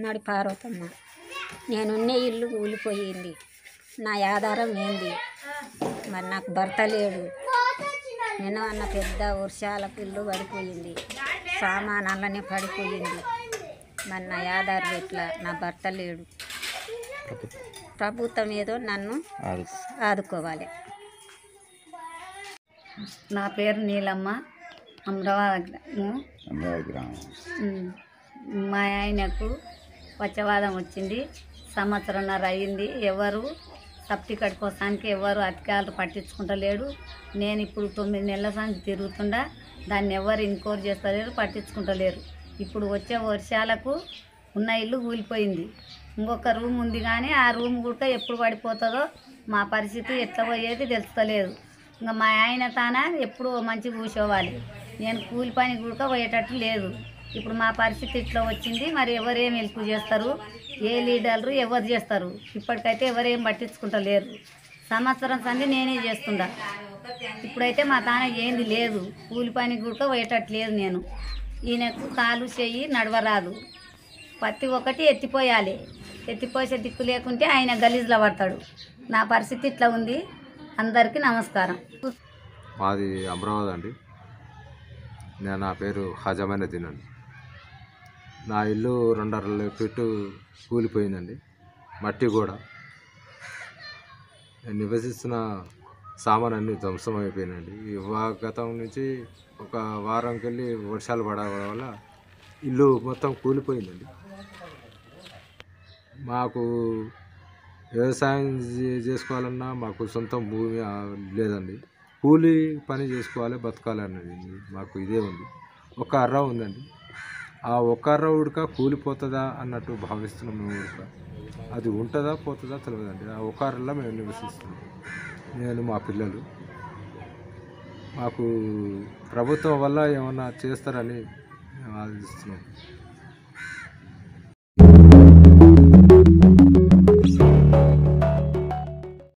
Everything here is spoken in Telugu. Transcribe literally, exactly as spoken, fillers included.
చిన్నడి పార్వతమ్మ. నేనున్న ఇల్లు కూలిపోయింది. నా ఆధారం ఏంది? మరి నాకు భర్త లేడు. నేను అన్న పెద్ద వర్షాలకు ఇల్లు పడిపోయింది, సామానాలనే పడిపోయింది. మరి నా ఆధారం ఎట్లా? నా భర్త లేడు. ప్రభుత్వం ఏదో నన్ను ఆదుకోవాలి. నా పేరు నీలమ్మ, అమరావతి గ్రామం. మా ఆయనకు పచ్చవాదం వచ్చింది, సంవత్సరంన్నర అయ్యింది. ఎవరు సర్టిఫికేట్ కోసానికి ఎవరు అధికారులు పట్టించుకుంటలేడు. నేను ఇప్పుడు తొమ్మిది నెలల సంది తిరుగుతుండా, దాన్ని ఎవరు ఎంక్వైరీ చేస్తలేరు, పట్టించుకుంటలేరు. ఇప్పుడు వచ్చే వర్షాలకు ఉన్న ఇల్లు కూలిపోయింది. ఇంకొక రూమ్ ఉంది, కానీ ఆ రూమ్ కూడా ఎప్పుడు పడిపోతుందో మా పరిస్థితి ఎట్లా పోయేది తెలుస్తలేదు. ఇంకా మా ఆయన తాన ఎప్పుడు మంచిగా కూర్చోవాలి, నేను కూలి పని కూడా పోయేటట్టు లేదు. ఇప్పుడు మా పరిస్థితి ఇట్లా వచ్చింది. మరి ఎవరేం హెల్ప్ చేస్తారు? ఏ లీడర్లు ఎవరు చేస్తారు? ఇప్పటికైతే ఎవరేం పట్టించుకుంటలేరు. సంవత్సరం సంది నేనే చేస్తుండా. ఇప్పుడైతే మా తాన ఏంది లేదు, కూలి పని కూడా పోయేటట్టు లేదు. నేను ఈయనకు కాలు చెయ్యి నడవరాదు, ప్రతి ఒక్కటి ఎత్తిపోయాలి. ఎత్తిపోసే దిక్కు లేకుంటే ఆయన గలీజ్లో పడతాడు. నా పరిస్థితి ఇట్లా ఉంది. అందరికీ నమస్కారం. మాది అమరావతి అండి. నేను నా పేరు హజమైన తినండి. నా ఇల్లు రెండర ఫీటు కూలిపోయిందండి, మట్టి కూడా. నేను నివసిస్తున్న సామాన్ అన్ని ధ్వంసం అయిపోయినండి. గతం నుంచి ఒక వారంకి వెళ్ళి వర్షాలు పడడం వల్ల ఇల్లు మొత్తం కూలిపోయిందండి. మాకు వ్యవసాయం చేసుకోవాలన్నా మాకు సొంత భూమి లేదండి. కూలి పని చేసుకోవాలి, బతకాలి అన్నది మాకు ఇదే ఉంది. ఒక అర్ర ఉందండి, ఆ ఒక్క అర్ర ఉడక కూలిపోతుందా అన్నట్టు భావిస్తున్నాం మేము. ఉడక అది ఉంటుందా పోతుందా తెలియదండి. ఆ ఒక్క అర్రలో మేము నివసిస్తున్నాం, నేను మా పిల్లలు. మాకు ప్రభుత్వం వల్ల ఏమన్నా చేస్తారని మేము ఆలోచిస్తున్నాం.